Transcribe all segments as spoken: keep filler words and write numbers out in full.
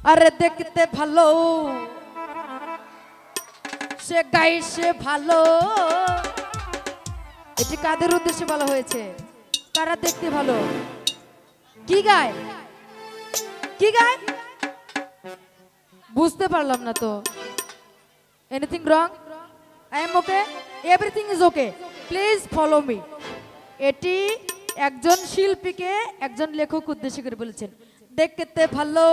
আরে দেখতে ভালো সে গাই সে ভালো। এটি কাদের উদ্দেশ্যে বলা হয়েছে? কারা দেখতে ভালো? কি গায় কি গায় বুঝতে পারলাম না তো। Anything wrong? I am okay, everything is okay, please follow me. এটি একজন শিল্পীকে একজন লেখক উদ্দেশ্য করে বলেছেন। দেখতে ভালো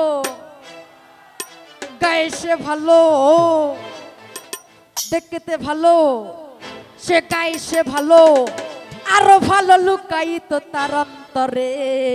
গায়ে সে ভালো, দেখতে ভালো সে গায়ে সে ভালো, আরো ভালো লুকায়িত তার অন্তরে।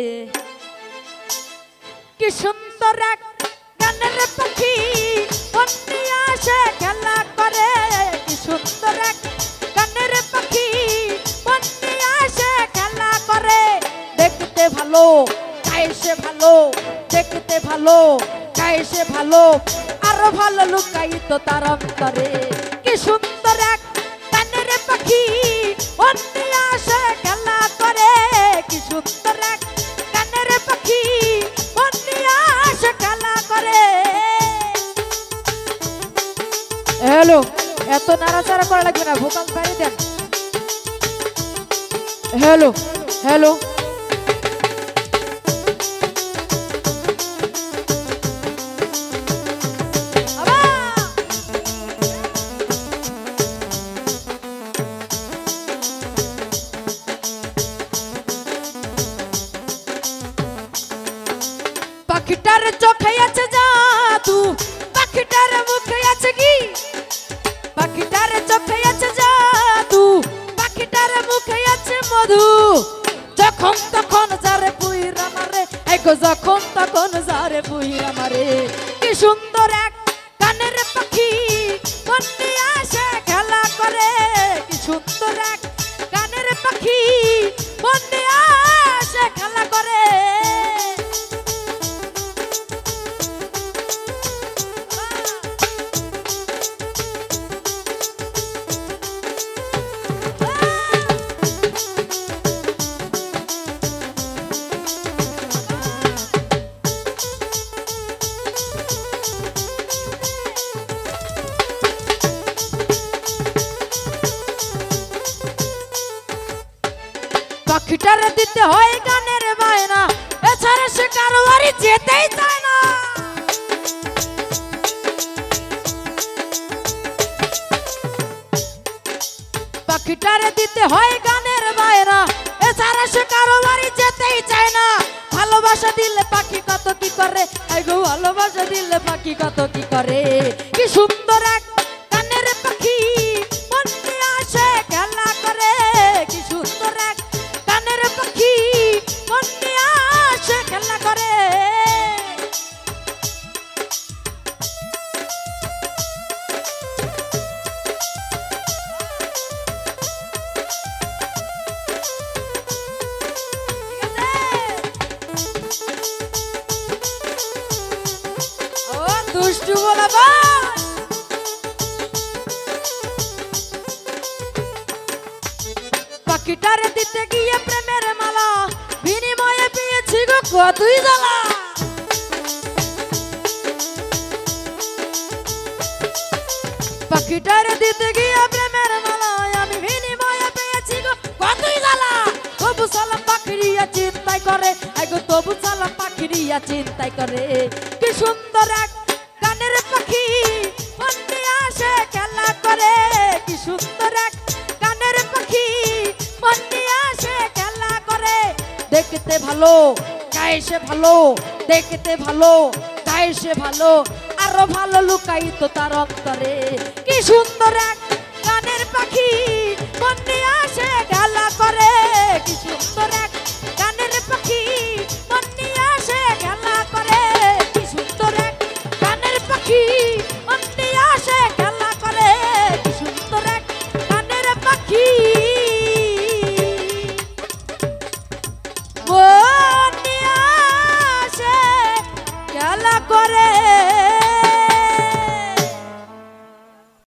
কি সুন্দর এক গানের পাখি মন নিয়ে আসে খেলা করে। কি সুন্দর এক গানের পাখি মন নিয়ে আসে খেলা করে। দেখতে ভালো গায়ে সে ভালো, দেখতে ভালো গায়ে সে ভালো, আরো ভালো লুকায়িত তার অন্তরে। কি সুন্দর এক গানের পাখি মন নিয়ে আসে খেলা করে। কি সুন্দর এক গানের পাখি মন নিয়ে আসে খেলা করে। হ্যালো, এত নাড়াচাড়া করা লাগবে না, ভোকাল বাইরে দেন। হ্যালো হ্যালো পাখিটার চোখে আছে জাদু, পাখিটার মুখে আছে কি? পাখিটার চোখে আছে জাদু, পাখিটার মুখে আছে মধু। যখন তখন যারে পুইরা মারে, এগো যখন তখন যারে পুইরা মারে। কি সুন্দর এক গানের পাখি মন নিয়ে আসে খেলা করে। কি সুন্দর এক গানের পাখি মন নিয়ে আসে খেলা করে। পাখিটারে দিতে হয় গানের বায়না, এছাড়া সে কারো বাড়ি যেতেই চায় না। পাখিটারে দিতে হয় গানের বায়না, এছাড়া সে কারো বাড়ি যেতেই চায় না। ভালোবাসা দিলে পাখি কত কি করে, আইগো ভালোবাসা দিলে পাখি কত কি করে। কি সুন্দর এক গানের পাখি মন নিয়ে আসে খেলা করে। কি সুন্দর এক গানের পাখি মন নিয়ে আসে খেলা করে। ও দুষ্টু বলা পাখিটারে দিতে গিয়ে প্রেমের মালা, বিনিময়ে পেয়েছি গো কতই জ্বালা। পাখিটারে দিতে গিয়ে প্রেমের মালা, আমি বিনিময়ে পেয়েছি গো কতই জ্বালা। তবু সালাম পাখিরিয়া চিন্তাই করে, আইগো তবু সালাম পাখিরিয়া চিন্তাই করে। কি সুন্দর এক গানের পাখি মন নিয়ে আসে খেলা করে। কি সুন্দর এক গানের পাখি মন নিয়ে আসে খেলা করে। দেখতে ভালো গায়ে সে ভালো, দেখতে ভালো গায়ে সে ভালো, আরো ভালো লুকায়িত তার অন্তরে। কি সুন্দর এক গানের পাখি মন নিয়ে আসে খেলা করে।